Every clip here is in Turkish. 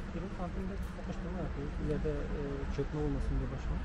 20 santimde kapıştırma yapıyoruz. İleride çökme olmasın diye başkanım.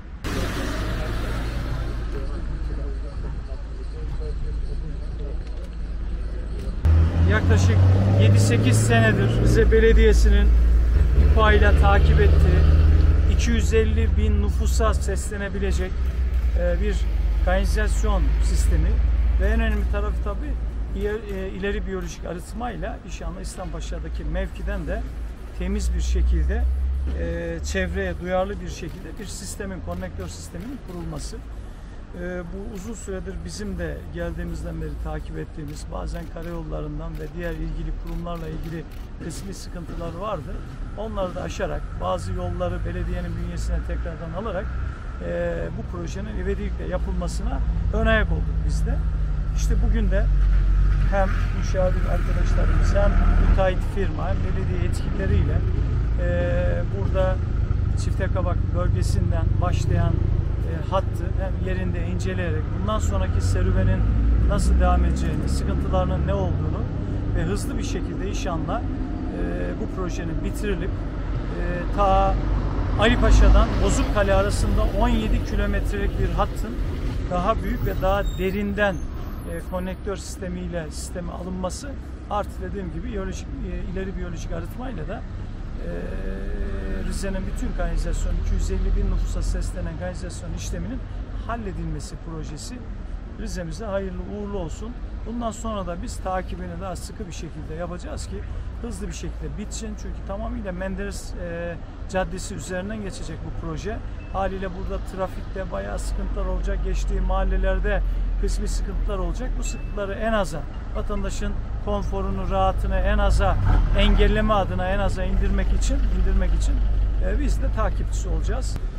Yaklaşık 7-8 senedir Rize Belediyesi'nin İPA ile takip ettiği 250 bin nüfusa seslenebilecek bir kanalizasyon sistemi ve en önemli tarafı tabii ileri biyolojik arıtmayla inşallah İslampaşa'daki mevkiden de temiz bir şekilde çevreye duyarlı bir şekilde bir sistemin, konnektör sisteminin kurulması. Bu uzun süredir bizim de geldiğimizden beri takip ettiğimiz bazen karayollarından ve diğer ilgili kurumlarla ilgili kısmi sıkıntılar vardı. Onları da aşarak bazı yolları belediyenin bünyesine tekrardan alarak bu projenin ivedilikle yapılmasına ön ayak olduk biz de. İşte bugün de hem müşavir arkadaşlarımız hem müteahhit firma hem belediye yetkilileriyle burada Çiftekabak bölgesinden başlayan hattı hem yerinde inceleyerek bundan sonraki serüvenin nasıl devam edeceğini, sıkıntılarının ne olduğunu ve hızlı bir şekilde inşallah bu projenin bitirilip ta Alipaşa'dan Bozukkale arasında 17 kilometrelik bir hattın daha büyük ve daha derinden konnektör sisteme alınması artı dediğim gibi ileri biyolojik arıtmayla da Rize'nin bütün kanalizasyon 250 bin nüfusa seslenen kanalizasyon işleminin halledilmesi projesi Rize'mize hayırlı uğurlu olsun. Bundan sonra da biz takibini daha sıkı bir şekilde yapacağız ki hızlı bir şekilde bitsin. Çünkü tamamıyla Menderes Caddesi üzerinden geçecek bu proje. Haliyle burada trafikte bayağı sıkıntılar olacak. Geçtiği mahallelerde kısmi sıkıntılar olacak. Bu sıkıntıları en aza, vatandaşın konforunu, rahatını en aza engelleme adına en aza indirmek için biz de takipçisi olacağız.